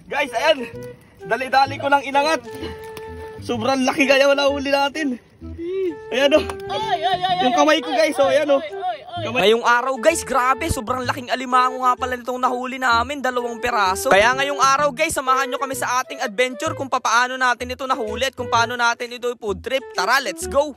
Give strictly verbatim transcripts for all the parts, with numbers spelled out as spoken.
Guys, ayan. Dali-dali ko lang inangat. Sobrang laki kaya wala huli natin. Ayan o. Yung kamay ko guys, o ayan o. Ngayong araw guys, grabe, sobrang laking alimango nga pala nitong nahuli namin, dalawang piraso. Kaya ngayong araw guys, samahan nyo kami sa ating adventure kung paano natin ito nahuli at kung paano natin ito food trip. Tara, let's go!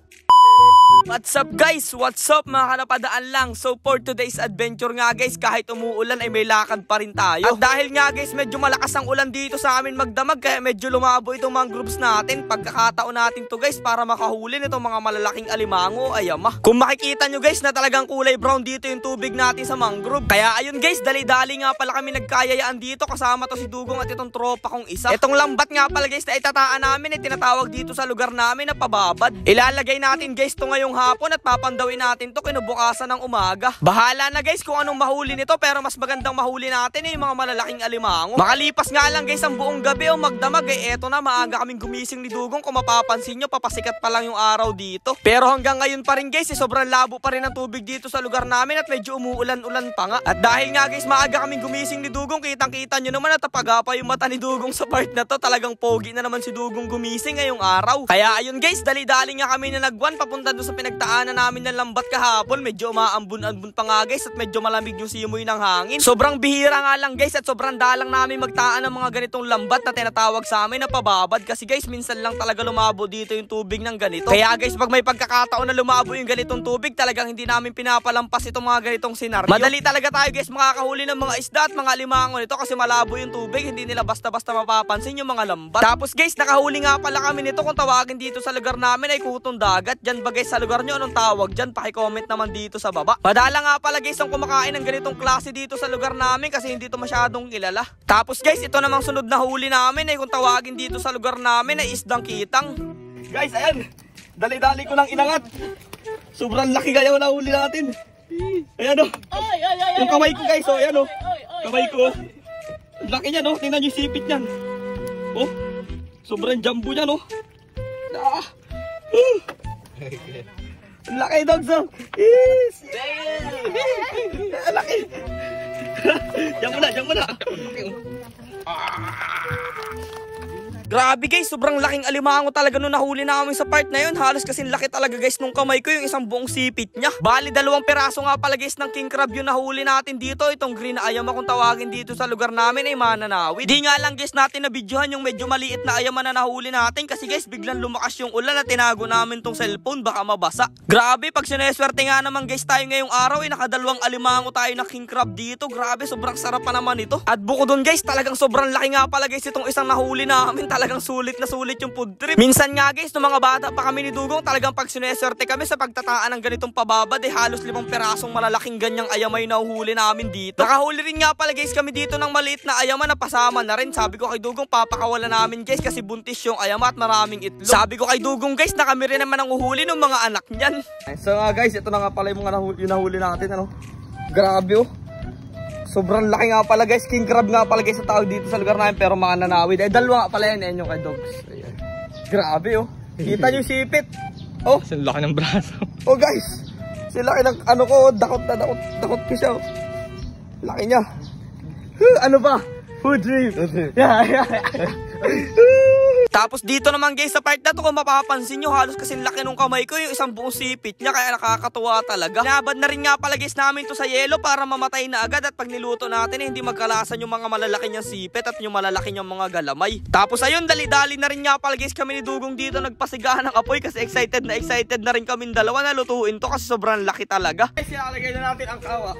What's up guys? What's up mga kanapadaan lang? So for today's adventure nga guys, kahit umuulan ay may lakad pa rin tayo. At dahil nga guys, medyo malakas ang ulan dito sa amin magdamag, kaya medyo lumabo itong mga groups natin. Pagkakataon natin to guys para makahuli nitong mga malalaking alimango, ayama. Kung makikita nyo guys na talagang kulay brown dito yung tubig natin sa mangrove. Kaya ayun guys, dali-dali nga pala kami nagkayayaan dito, kasama to si Dugong at itong tropa kong isa. Itong lambat nga pala guys na itataan namin ay tinatawag dito sa lugar namin na Pababad. Ilalagay natin guys to ngayong hapon at papandawin natin to kinubukasan ng umaga. Bahala na guys kung anong mahuli nito, pero mas magandang mahuli natin eh, yung mga malalaking alimango. Makalipas nga lang guys ang buong gabi o magdamag eh, eto na, maaga kaming gumising ni Dugong. Kung mapapansin nyo, papasikat pa lang yung araw dito. Pero hanggang ngayon pa rin guys eh, sobrang labo pa rin ang tubig dito sa lugar namin at medyo umuulan-ulan pa nga. At dahil nga guys maaga kaming gumising ni Dugong, kitang-kita nyo naman at tapagapa yung mata ni Dugong sa part na to. Talagang pogi na naman si Dugong gumising ngayong araw. Kaya ayun guys, dali-dali nga kami na nagwan papunta doon sa pinagtaanan namin ng lambat kahapon. Medyo umaambun-ambun pa nga guys at medyo malamig yung simoy ng hangin. Sobrang bihira nga lang guys at sobrang dalang namin magtaan ng mga ganitong lambat na tinatawag sa amin na Pababad. Kasi guys minsan lang talaga lumabo dito yung tubig ng ganito. Kaya guys pag may pagkakataon na lumabo yung ganitong tubig, talagang hindi namin pinapalampas itong mga ganitong senaryo. Madali talaga tayo guys makakahuli ng mga isda at mga limango nito kasi malabo yung tubig. Hindi nila basta-basta mapapansin yung mga lambat. Tapos guys nakahuli nga pala kami nito, kung tawagin dito sa lugar namin ay Kutong Dagat. Diyan ba guys sa lugar nyo anong tawag dyan? Paki-comment naman dito sa baba. Padala nga pala guys ang kumakain ng ganitong klase dito sa lugar namin kasi hindi to masyadong kilala. Tapos guys ito namang sunod na huli namin ay kung tawagin dito sa lugar namin ay isdang kitang. Guys ayan, dali-dali ko lang inangat. Sobrang laki kaya wala huli natin. Ayan o. Yung kamay ko guys o, ayan o. Kamay ko. Laki niya no, tingnan nyo yung sipit niyan. Oh, sobrang jumbo niya no. Ah. Uh. Laki dogs oh. Yes. Laki. Diyan mo na, diyan mo na. Grabe guys, sobrang laking alimango talaga nung nahuli namin sa part na yun. Halos kasing laki talaga guys nung kamay ko, yung isang buong sipit niya. Bali dalawang piraso nga pala guys ng king crab yung nahuli natin dito. Itong green na ayama kung tawagin dito sa lugar namin ay Mananawi. Di nga lang guys natin nabidyohan yung medyo maliit na ayama na nahuli natin kasi guys biglang lumakas yung ulan at tinago namin tong cellphone, baka mabasa. Grabe, pag sineswerte nga naman guys tayo ngayong araw ay nakadalawang alimango tayo na king crab dito. Grabe, sobrang sarap pa naman ito. At bukod dun guys, talagang sobrang laki nga pala guys itong isang nahuli namin. Talagang sulit na sulit yung food trip. Minsan nga guys, nung mga bata pa kami ni Dugong, talagang pag sineswerte kami sa pagtataan ng ganitong Pababad, eh halos limang pirasong malalaking ganyang ayamay na uhuli namin dito. Nakahuli rin nga pala guys kami dito ng maliit na ayama na pasama na rin. Sabi ko kay Dugong, papakawala namin guys kasi buntis yung ayama at maraming itlog. Sabi ko kay Dugong guys, na kami rin naman ang uhuli ng mga anak niyan. So nga uh, guys, ito na nga pala yung mga nahuli, yung nahuli natin. Ano? Grabe oh. Sobrang laki nga pala guys, king crab nga pala guys sa tawag dito sa lugar namin, pero Mananawi. Eh dalawa nga pala yan, yan yung kay dogs. Ayan. Grabe oh. Kita nyo yung sipit. Oh. Kasi laki ng braso. Oh guys. Kasi laki ng ano ko, dakot na dakot, dakot ko siya. Oh. Laki niya. Huh, ano ba? Food trip. Yeah, yeah. Tapos dito naman guys sa part na to, kung mapapansin nyo, halos kasing laki nung kamay ko, yung isang buong sipit niya, kaya nakakatuwa talaga. Nabad na rin nga pala guys namin to sa yelo para mamatay na agad at pag niluto natin eh, hindi magkalasan yung mga malalaki niyang sipit at yung malalaki niyang mga galamay. Tapos ayun, dali-dali na rin nga pala guys kami ni Dugong dito nagpasigahan ng apoy kasi excited na excited na rin kaming dalawa na lutuin to kasi sobrang laki talaga. Guys, ilalagay na natin ang kawa.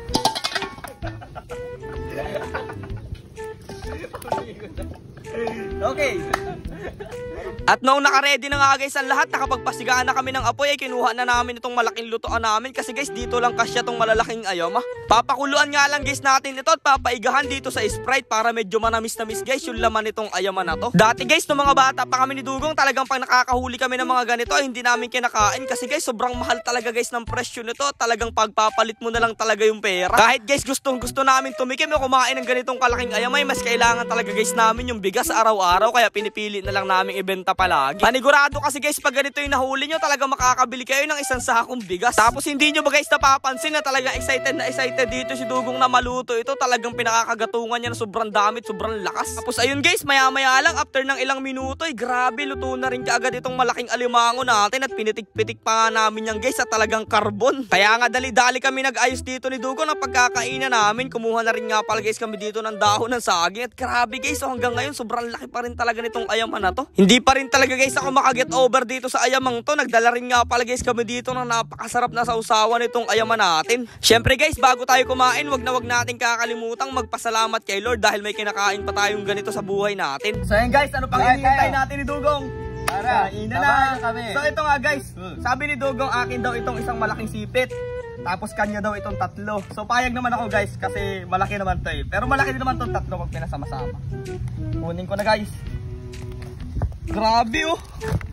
Okay. At noong nakaredy na nga guys ang lahat, nakapagpasigaan na kami ng apoy, ay kinuha na namin itong malaking lutoan namin kasi guys dito lang kasya itong malalaking ayama. Papakuluan nga lang guys natin ito at papaigahan dito sa Sprite para medyo manamis-namis guys yung laman itong ayama na to. Dati guys nung mga bata pa kami ni Dugong, talagang pag nakakahuli kami ng mga ganito ay hindi namin kinakain kasi guys sobrang mahal talaga guys ng presyo nito. Talagang pagpapalit mo na lang talaga yung pera. Kahit guys gustong gusto namin tumikim o kumain ng ganitong kalaking ayamay, mas kailangan talaga guys namin yung bigas araw-araw, kaya pinipili na lang namin ibenta palagi. Panigurado kasi guys pag ganito yung nahuli nyo, talaga makakabili kayo ng isang sakong bigas. Tapos hindi nyo ba guys napapansin na talaga excited na excited natin dito si Dugong na maluto ito. Talagang pinakakagatungan niya na sobrang damit, sobrang lakas. Tapos ayun guys, maya maya lang after ng ilang minuto ay grabe, luto na rin kaagad itong malaking alimango natin. At pinitik-pitik pa nga namin yan guys sa talagang karbon. Kaya nga dali-dali kami nag-ayos dito ni Dugong na pagkakainan namin. Kumuha na rin nga pala guys kami dito ng dahon ng saging. At grabe guys, so hanggang ngayon sobrang laki pa rin talaga nitong ayaman na to. Hindi pa rin talaga guys ako makaget over dito sa ayamang to. Nagdala rin nga pala guys kami dito ng napakasarap na sausawan nitong ayaman natin. Syempre guys, bago tayo kumain, wag na wag natin kakalimutang magpasalamat kay Lord dahil may kinakain pa tayong ganito sa buhay natin. So yan guys, ano pang hinihintay natin ni Dugong? Tara, ina na kami. So ito nga guys, sabi ni Dugong akin daw itong isang malaking sipit. Tapos kanya daw itong tatlo. So payag naman ako guys kasi malaki naman to eh. Pero malaki din naman itong tatlo pag pinasama-sama. Kunin ko na guys. Grabe oh.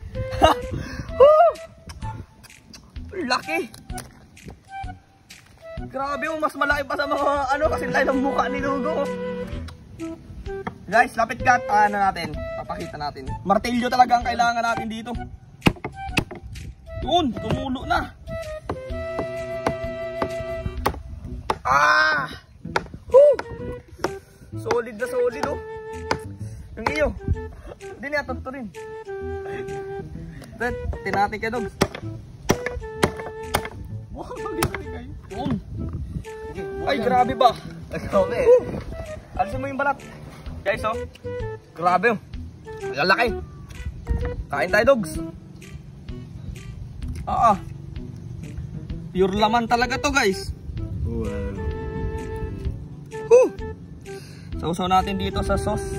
Laki. Grabe oh, mas malaki pa sa mga ano kasi laki ng mukha ni Dugong. Guys, lapit kat, ano natin, papakita natin. Martilyo talaga ang kailangan natin dito. Yun, tumulo na. Ah! Woo! Solid na solid oh. Yung iyo. Hindi niya tonto rin. Then, tinatin ka dogs. Wow, kayo. Yun. Ay, grabe ba? Grabe. Alisin mo yung balat. Guys oh. Grabe oh. Lalaki. Kain tayo dogs. Ah ah. Pure laman talaga to guys. Wow. Woo! Sausaw natin dito sa sauce.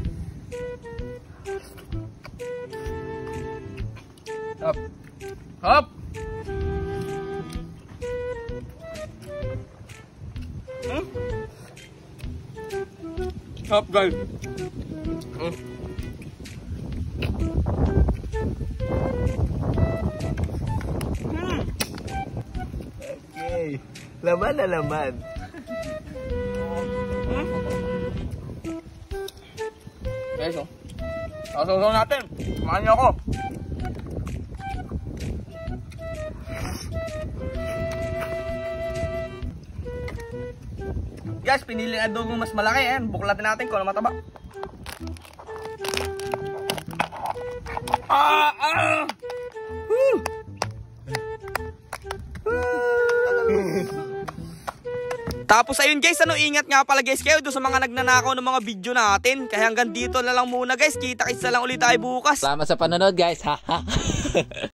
Hop. Hop. Hmm? Hop guys. Hmm. Hmm. Okay. Laman na laman. Hmm? Guys oh. Sausaw natin. Kumain niyo ako. Guys, pinili na Dugong mas malaki eh. Buklatin natin kung ano mataba. Ah! Ah! Woo! Tapos ayun guys, ano, ingat nga pala guys kayo doon sa mga nagnanakaw ng mga video natin. Kaya hanggang dito na lang muna guys. Kita-kita lang ulit tayo bukas. Salamat sa panonood guys. Ha ha.